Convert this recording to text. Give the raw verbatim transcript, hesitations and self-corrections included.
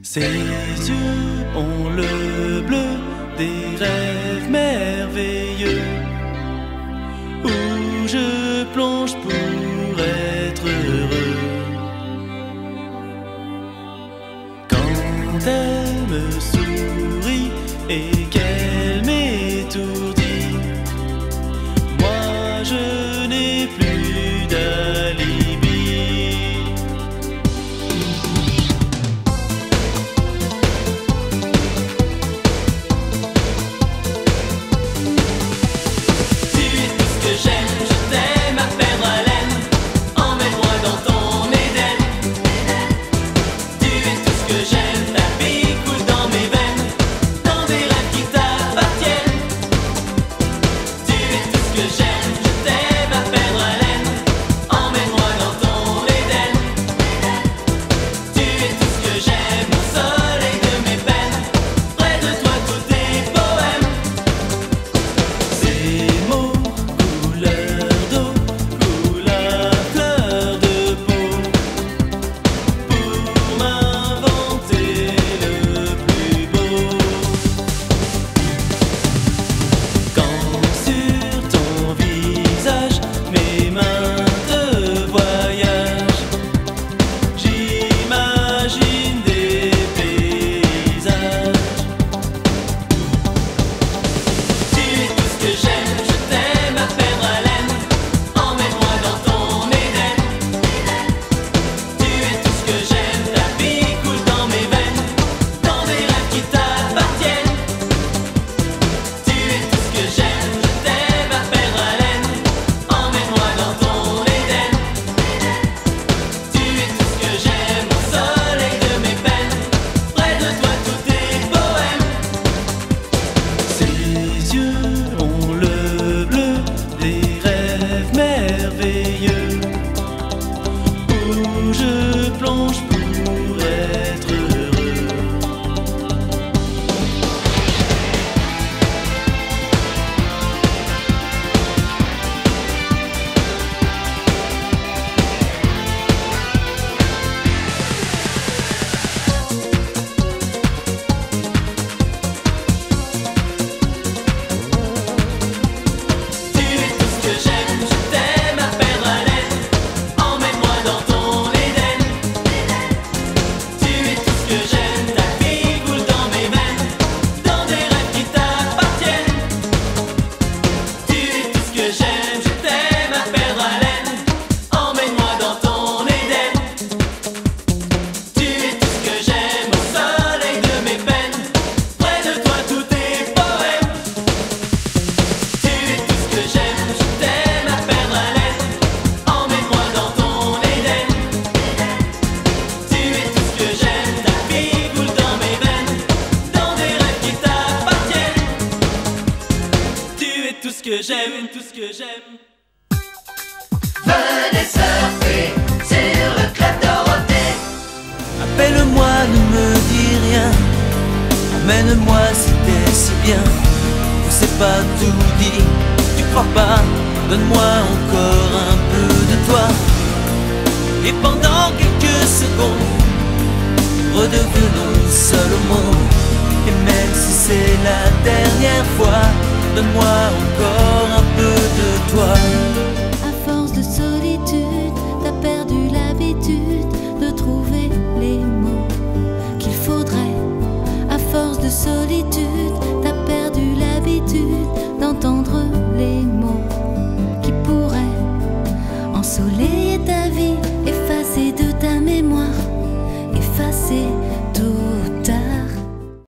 Ses yeux ont le bleu des rêves merveilleux, où je plonge pour être heureux. Quand elle me sourit et qu'elle m'étourdit, moi je n'ai plus d'alibi. J'aime, je t'aime à perdre haleine. Emmène-moi dans ton Éden. Tu es tout ce que j'aime, ta vie coule dans mes veines, dans des rêves qui t'appartiennent. Tu es tout ce que j'aime, je t'aime à perdre haleine. Emmène-moi dans ton Éden. Tu es tout ce que j'aime, au soleil de mes peines. Près de toi tout est poème. Ces mots couleur d'eau coulent à fleur de peau pour m'inventer le plus beau. Quand sur ton visage mes mains te voyagent, j'imagine des paysages. Tu es tout ce que j'aime, je t'aime à perdre haleine. Emmène-moi dans ton Éden. Tu es tout ce que j'aime, ta vie coule dans mes veines, dans des rêves qui t'appartiennent. Tu es tout ce que j'aime, je t'aime à perdre haleine. Emmène-moi dans ton Éden. Tu es tout ce que j'aime, au soleil de mes peines. Près de toi tout est poème. Ses yeux ont le bleu des rêves merveilleux, où je plonge pour être heureux. Tu es tout ce que j'aime, je t'aime à perdre haleine. Emmène-moi dans ton Éden. Tu es tout ce que j'aime, ta vie coule dans mes veines, dans des rêves qui t'appartiennent. Tu es tout ce que j'aime, je t'aime à perdre haleine. Emmène-moi dans ton Éden. Tu es tout ce que j'aime, au soleil de mes peines. Près de toi tout est poème. Tu es tout ce que j'aime, je t'aime à perdre haleine. Emmène-moi dans ton Éden. Tu es tout ce que j'aime, ta vie coule dans mes veines, dans des rêves qui t'appartiennent. Tu es tout ce que j'aime, tout ce que j'aime. Venez surfer sur le club Dorothée. Appelle-moi, ne me dis rien. Emmène-moi si t'es si bien. On s'est pas tout dit, tu crois pas? Donne-moi encore un peu de toi. Et pendant quelques secondes, redevenons seuls au monde. Et même si c'est la dernière fois, donne-moi encore un peu de